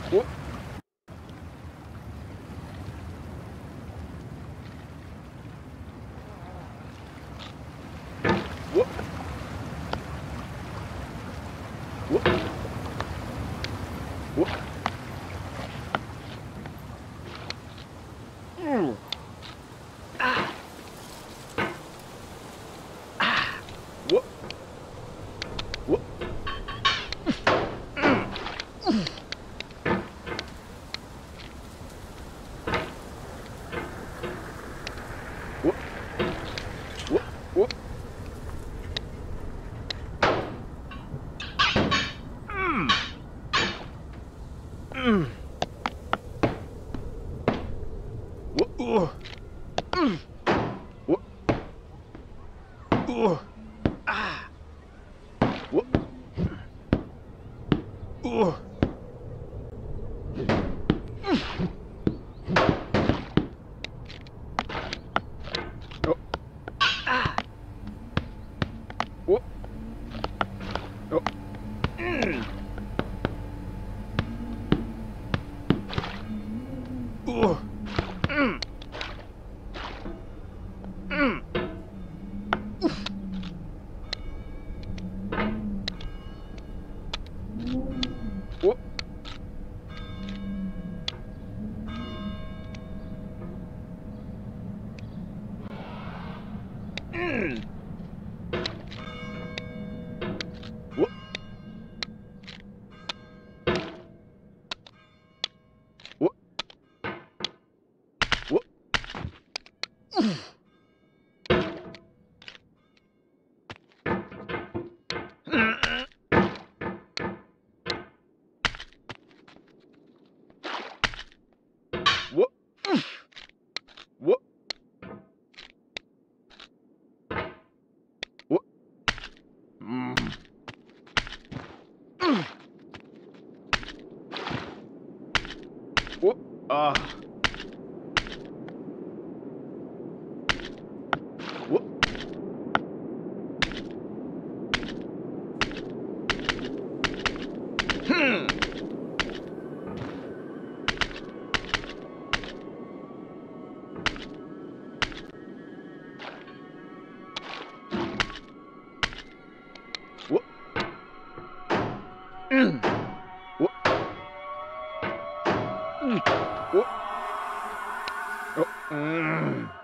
Whoop. Whoop. Whoop. Whoop. Ah. Ah. Whoop. Whoop. Whoop. Whoop. Whoop. Whoop. Whoop. Ah. Whoop. Oh. Ah. Whoop. Oh. Oh. Whoop. Whoop. Whoop. Whoop. Whoop. Whoop. Whoop. Whoop. Ah. Whoop. Whoop. Whoop. Whoop. Oh.